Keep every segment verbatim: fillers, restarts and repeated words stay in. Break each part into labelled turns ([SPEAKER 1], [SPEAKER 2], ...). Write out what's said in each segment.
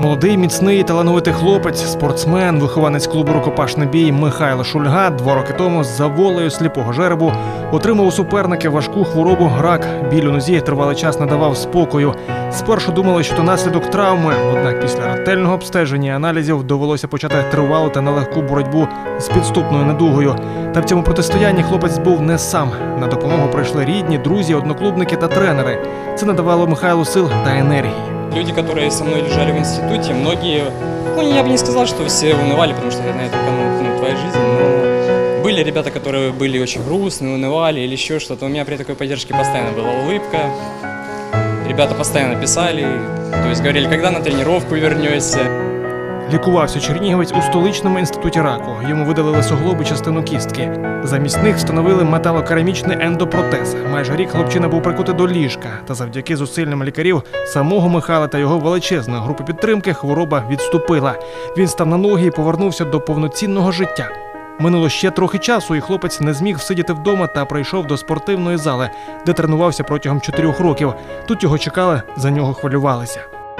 [SPEAKER 1] Молодий, міцний, талановитий хлопець, спортсмен, вихованець клубу «Рукопашний бій» Михайло Шульга два роки тому за волею сліпого жеребу отримав у суперника важку хворобу – рак. Біль у нозі тривалий час не давав спокою. Спершу думали, що то наслідок травми, однак після ретельного обстеження і аналізів довелося почати тривалу та нелегку боротьбу з підступною недугою. Та в цьому протистоянні хлопець був не сам. На допомогу прийшли рідні, друзі, одноклубники та тренери. Це надавало Михайлу сил та енергії.
[SPEAKER 2] Люди, которые со мной лежали в институте, многие, ну я бы не сказал, что все унывали, потому что на этом кону ну, твоя жизнь, но были ребята, которые были очень грустные, унывали или еще что-то. У меня при такой поддержке постоянно была улыбка, ребята постоянно писали, то есть говорили, когда на тренировку вернешься.
[SPEAKER 1] Лікувався чернігівець у столичному інституті раку. Йому видалили суглоби частину кістки. Замість них встановили металокерамічний ендопротез. Майже рік хлопчина був прикутий до ліжка. Та завдяки зусиллям лікарів, самого Михайла та його величезної групи підтримки хвороба відступила. Він став на ноги і повернувся до повноцінного життя. Минуло ще трохи часу, і хлопець не зміг всидіти вдома та прийшов до спортивної зали, де тренувався протягом чотирьох років. Тут його чекали, за нього хвилювалися.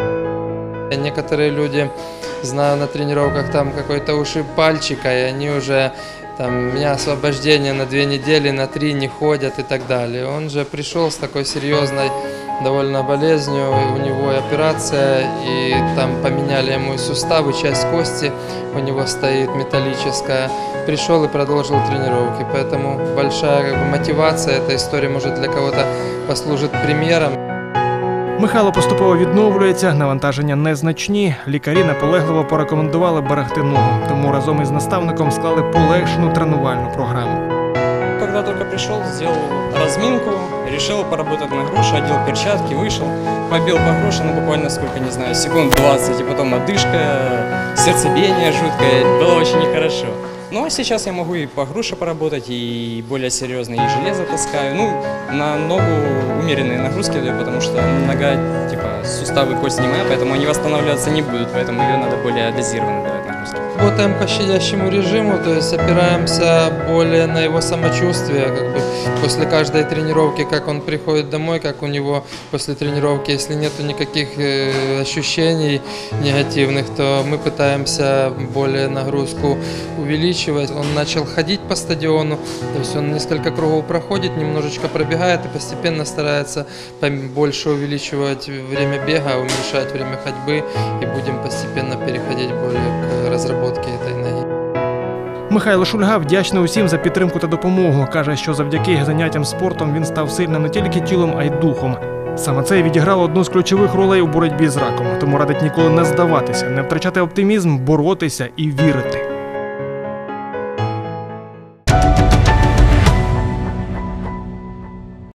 [SPEAKER 3] Некоторые люди, знаю, на тренировках там какой-то ушиб пальчика, и они уже там, у меня освобождение на две недели, на три не ходят и так далее. Он же пришел с такой серьезной довольно болезнью, у него операция, и там поменяли ему и суставы, часть кости у него стоит металлическая. Пришел и продолжил тренировки, поэтому большая как бы, мотивация, эта история может для кого-то послужит примером.
[SPEAKER 1] Михайло поступово відновлюється, навантаження незначні. Лікарі наполегливо порекомендували берегти ногу, тому разом із наставником склали полегшену тренувальну програму.
[SPEAKER 2] Когда только пришел, сделал разминку, решил поработать на груши, одел перчатки, вышел, побил по груши, ну буквально сколько, не знаю, секунд двадцать, и потом одышка, сердцебиение жуткое, было очень нехорошо. Ну а сейчас я могу и по груше поработать, и более серьезно, и железо таскаю. Ну, на ногу умеренные нагрузки даю, потому что нога, типа, суставы, кость не моя, поэтому они восстанавливаться не будут, поэтому ее надо более дозированно давать нагрузки.
[SPEAKER 3] Работаем по щадящему режиму, то есть опираемся более на его самочувствие. Как бы после каждой тренировки, как он приходит домой, как у него после тренировки, если нет никаких э, ощущений негативных, то мы пытаемся более нагрузку увеличивать. Он начал ходить по стадиону, то есть он несколько кругов проходит, немножечко пробегает и постепенно старается больше увеличивать время бега, уменьшать время ходьбы, и будем постепенно переходить более к разработке.
[SPEAKER 1] Михайло Шульга вдячний усім за підтримку та допомогу. Каже, що завдяки заняттям спортом він став сильним не тільки тілом, а й духом. Саме це відіграло одну з ключових ролей у боротьбі з раком. Тому радить ніколи не здаватися, не втрачати оптимізм, боротися і вірити.